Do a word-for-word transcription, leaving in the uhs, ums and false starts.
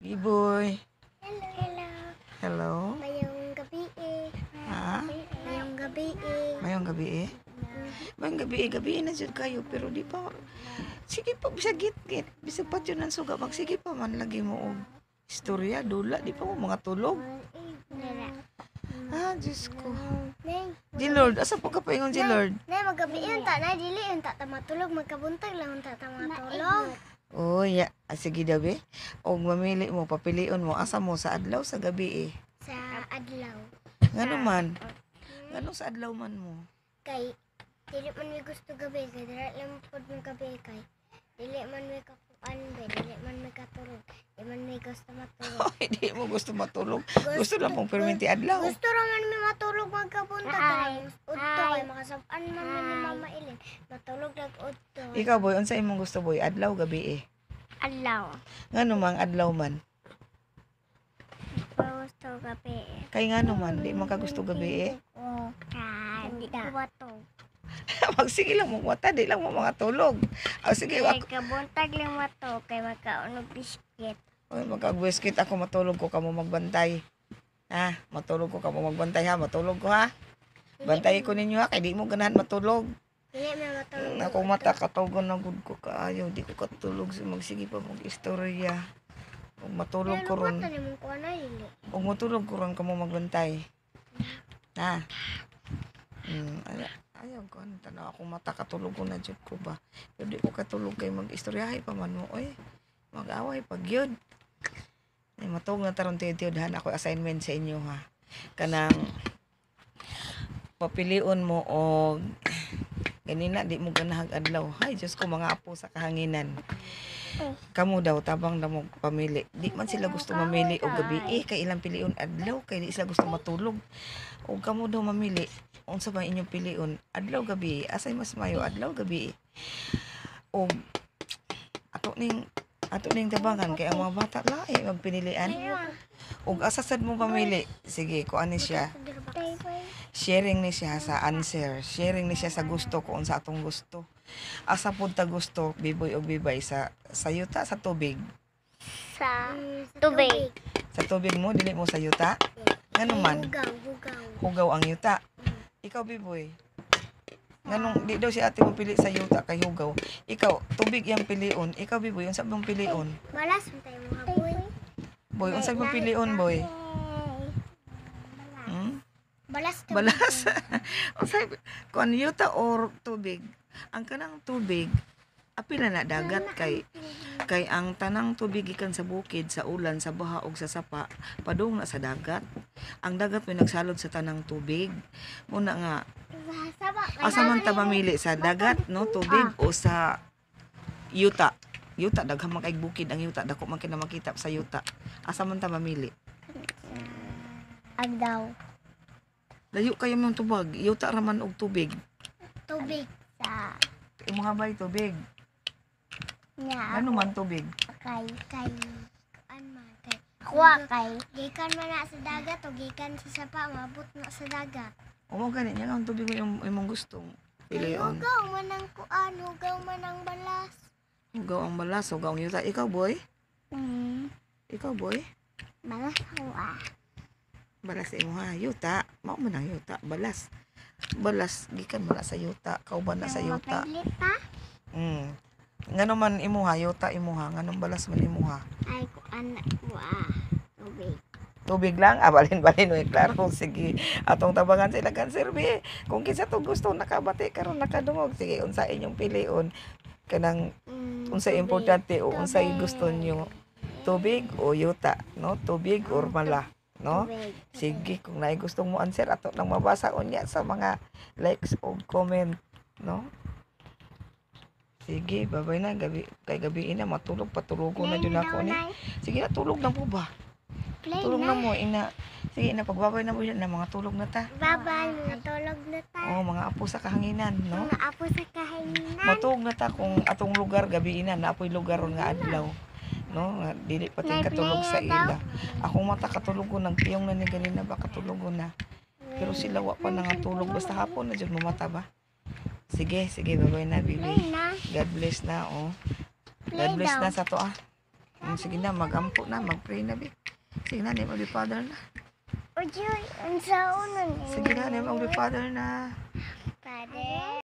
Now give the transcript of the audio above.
Giboy. Hello. Hello. Hello. Mayong gabi eh. Ha? Mayong gabi eh. Mayong gabi eh. Mayong gabi eh. Gabi na jud kayo pero di pa. Sige pa bisa git-git. Bisa pa yun ang suga. Magsige pa man lagi mo og istorya, dula. Di pa mo mga tulog. Nara. Ah, Diyos ko. Nay. G-Lord, asa po ka pa ingon G-Lord? Nay magabi yun ta na dili yun ta ta matulog magkabuntag lang ta ta matulog. Oh, ya. Ah, sige daw eh. Og mamili mo, papilion mo. Asa mo sa adlaw sa gabi eh. Sa adlaw. Ngano man? Ngano sa adlaw man mo? Kay dili man mi gusto gabi kay dili lang pod mo gabi kay dili man mi kakuan be dili man mi katulog. Di man mi gusto matulog. Hindi mo gusto matulog. Gusto lang mong perminti adlaw. Gusto ra man mi matulog magkabuntag kay udto kay makasab-an man mi ni Mama Ilin. Matulog lag udto. Ikaw boy, unsa imong gusto boy? Adlaw gabi eh. Adlaw. Ngano man adlaw man? Gusto gabi. Kay ngano man di man ka gusto gabi eh. Oh, kay di ko batog. Magsige lang mo mata, di lang mo mga tulog. Ah, sige Kay ako. kabuntag lang mato kay magkaunog biskit. Oy, magka-biscuit ako matulog ko kamo magbantay. Ha, matulog ko kamo magbantay ha, matulog ko ha. Bantay ko ninyo ha, kay di mo ganahan matulog. Dili may matulog. Ako mata katugon na gud ko kaayo, di ko katulog so magsige pa mag istorya. Ug matulog ko ron. Ano mo ko na dili? Ug matulog ko ron kamo magbantay. Ha. Hmm, ay, ayaw ko ano tanaw ako mata katulog ko na jud ko ba. Pero di ko katulog kay mag-istoryahay pa man mo oy. Mag-away pag yun. Ay matug na taron tiyod-tiyodhan ako assignment sa inyo ha. Kanang papilion mo og ganina di mo ganahag adlaw. Hay Diyos ko mga apo sa kahanginan. Kamu daw tabang na mo pamili. Di man sila gusto mamili og gabi eh kay ilang pilion adlaw kay di sila gusto matulog. Og kamo daw mamili unsa ba inyong pilion adlaw gabi asay mas mayo adlaw gabi. Og ato ning ato ning tabangan kay ang mga bata lahi magpinilian. Og asa sad mo pamili? Sige, ko ani siya. Sharing ni siya sa answer. Sharing ni siya sa gusto kung sa atong gusto. Asa pud ta gusto biboy og bibay sa sa yuta sa tubig. Sa tubig. Sa tubig mo dili mo sa yuta. Ngano man? Hugaw, hugaw. Hugaw ang yuta. Ikaw biboy. Nganong di daw si ate mo pili sa yuta kay hugaw. Ikaw tubig yang pilion. Ikaw biboy unsa mong pilion? Balas mo tayo mga boy. Boy unsa mong pilion boy? Hmm? Balas daw. Balas. Unsay kon yuta or tubig? Ang kanang tubig apil na dagat kay kay ang tanang tubig gikan sa bukid, sa ulan, sa baha ug sa sapa padung na sa dagat. Ang dagat may nagsalod sa tanang tubig. Muna nga asa man ta mamili sa dagat no tubig o sa yuta. Yuta daghang man kay bukid ang yuta dako man kina makita sa yuta. Asa man ta mamili? Agdaw. Layo kayo mong tubag, yuta ra man og tubig. Tubig. Sa Imong habay tubig. nya. Ano man tubig? Kay kay kuan man kay kuha kay gikan man na sa dagat o gikan sa sapa mabot na sa dagat. O mo gani nya ang tubig mo yung imong gusto. Pilion. Hugaw man ang kuan, hugaw man ang balas. Ugaw ang balas, ugaw ang yuta. Ikaw boy? Hmm. Ikaw boy? Balas ko ah. Balas sa imo ha, yuta. Mao man ang yuta, balas. Balas gikan man na sa yuta, kauban na sa yuta. Mapilita? Mm. Ngano man imo ha, yuta imo ha, nganong balas man imo ha? Ay kuan ko ah. Tubig. Tubig lang, ah, balin-balin oy klaro sige. Atong tabangan sa ilang serbi. Kung kinsa to gusto nakabati karon nakadungog, sige unsa inyong pilion? Kanang Mm, unsa tubig. importante o unsay Tubig. gusto niyo? Tubig o yuta, no? Tubig or mala, no? Tubig. Sige, kung naay gustong mo answer ato nang mabasa unya sa mga likes o comment, no? Sige, babay na gabi kay gabi na matulog patulogon na jud ako ni. Sige na tulog na po ba? Play Tulog na na. mo ina. Sige na pagbabay na mo yan na mga tulog na ta. Babay, mga tulog na ta. Oh, mga apo sa kahanginan, no? Mga apo sa kahinan. Matug na ta kung atong lugar gabi na naapoy lugar ron nga adlaw. No, nga dili pa ting katulog sa ila. Akong mata katulogon nagpiyong na ni ganina ba katulogon na. Pero sila wa pa nangatulog basta hapon na jud mo mata ba. Sige, sige, babay na, bibi. Play na. God bless na, oh. Play God bless daw. na sa to, ah. Mm, sige na, magampo na, mag-pray na, be. Sige na, name of the Father na. Ojoy, ang saunan. Sige na, name of the Father na. Father.